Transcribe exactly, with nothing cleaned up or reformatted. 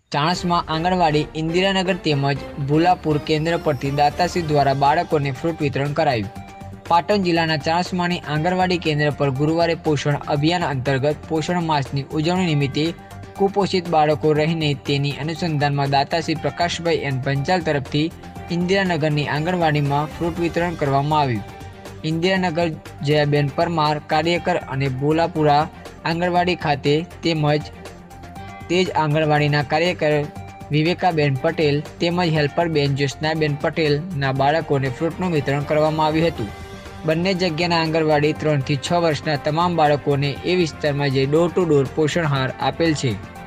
ચાણસ્મા આંગણવાડી ઇન્દિરાનગર તેમજ ભુલાપુર કેન્દ્ર પરથી દાતાશ્રી દ્વારા બાળકોને ફ્રૂટ વિતરણ કરાયું। પાટણ જિલ્લાના ચાણસ્માની આંગણવાડી કેન્દ્ર પર ગુરુવારે પોષણ અભિયાન અંતર્ગત પોષણ માસની ઉજવણી નિમિત્તે કુપોષિત બાળકો રહીને તેની અનુસંધાનમાં દાતાશ્રી પ્રકાશભાઈ એન પંચાલ તરફથી ઇન્દિરાનગરની આંગણવાડીમાં ફ્રૂટ વિતરણ કરવામાં આવ્યું। ઇન્દિરાનગર જયાબેન પરમાર કાર્યકર અને ભોલાપુરા આંગણવાડી ખાતે તેમજ તેજ આંગણવાડીના કાર્યકર વિવેકાબેન પટેલ તેમજ હેલ્પરબેન જ્યોત્સનાબેન પટેલના બાળકોને ફ્રૂટનું વિતરણ કરવામાં આવ્યું હતું। બંને જગ્યાના આંગણવાડી ત્રણથી છ વર્ષના તમામ બાળકોને એ વિસ્તારમાં જઈ ડોર ટુ ડોર પોષણ આહાર આપેલ છે।